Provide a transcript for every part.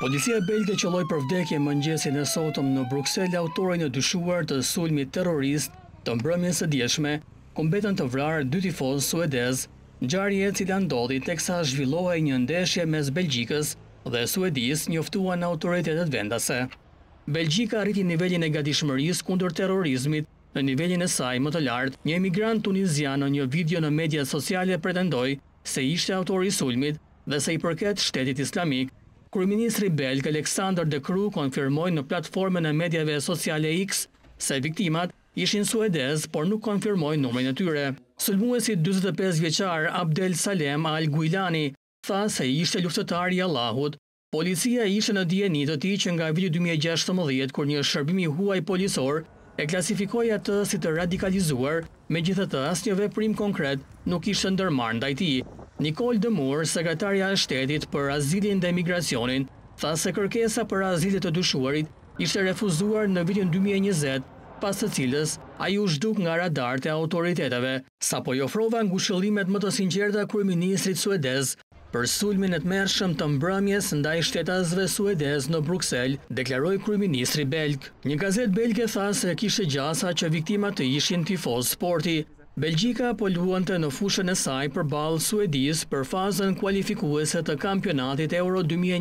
Policia belge qëlloi për vdekje mëngjesin e sotëm në Bruksel autorin e dyshuar të sulmit terrorist të mbrëmjes së dielshme, ku mbetën të vrarë 2 tifozë suedez, ngjarje e cila ndodhi teksa zhvillohej një ndeshje mes Belgjikës dhe Suedisë, njoftuan autoritetet vendase. Belgjika arriti nivelin e gatishmërisë kundër terrorizmit në nivelin e saj më të lartë. Një emigrant tunizian në një video në mediat sociale pretendoi se ishte autori i sulmit dhe se i përket shtetit islamik. Kryeministri belg Alexander De Croo konfirmoi në platformën e mediave sociale X se viktimat ishin suedez, por nuk konfirmoi numrin e tyre. Sulmuesi 45 vjeçar Abdel Salem Al Guilani tha se ishte luftëtar i Allahut. Policia ishte në dijeni të tij që nga viti 2016, kur një shërbim i huaj policor e klasifikoi atë si të radikalizuar, megjithatë asnjë veprim konkret nuk ishte ndërmarrë ndaj tij. Nicole Demur, sekretarja e shtetit për azilin dhe migracionin, tha se kërkesa për azil të dyshuarit ishte refuzuar në vitin 2020, pas të cilës ai u zhduk nga radart e autoriteteve, sapo i ofrova ngushëllimet më të sinqerta kryeministrit suedez për sulmin e tmerrshëm të mbrëmjes ndaj shtetasëve suedez në Bruksel, deklaroi kryeministri belg. Një gazetë belge tha se kishte gjasa që viktimat të ishin tifozë sporti. Belgjika po luante në fushën e saj përballë Suedisë për fazën kualifikuese të kampionatit Euro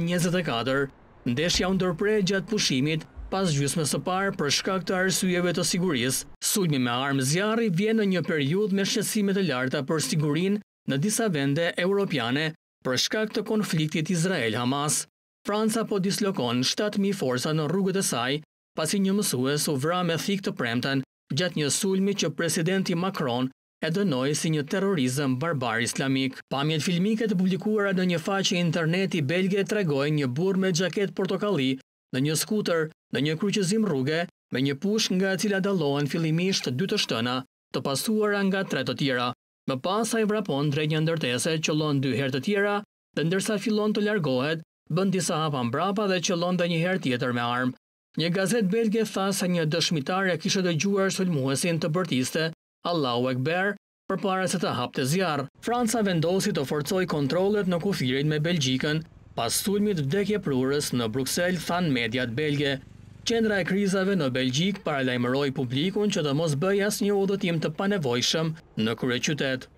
2024. Ndeshja u ndërprer gjatë pushimit pas gjysmës së parë për shkak të arsyeve të sigurisë. Sulmi me armë zjarri vjen në një periudhë me shqetësime të larta për sigurinë në disa vende europiane për shkak të konfliktit Izrael-Hamas. Franca po dislokon 7.000 forca në rrugët e saj, pasi një mësues u vra me thikë të premten gjatë një sulmi që presidenti Macron e dënoi si një terrorizëm barbar islamik. Pamjet filmike të publikuara në një faqe interneti belge tregojnë një burr me xhaketë portokalli në një skuter në një kryqëzim rruge me një pushk nga e cila dallohen fillimisht 2 të shtëna, të pasuara nga 3 të tjera. Më pas ai vrapon drejt një ndërtese, qëllon 2 herë të tjera dhe ndërsa fillon të largohet, bën disa hapa mbrapa dhe qëllon edhe një herë tjetër me armë. Një gazetë belge tha se një dëshmitar e kishte dëgjuar sulmuesin të bërtiste Allahu Ekber përpara se të hapte zjarr. Franca vendosi të forcojë kontrollet në kufirin me Belgjikën pas sulmit vdekje prurës në Bruksel, than mediat belge. Qendra e krizave në Belgjikë paralajmëroi publikun që të mos bëjë asnjë udhëtim të panevojshëm në kryeqytet.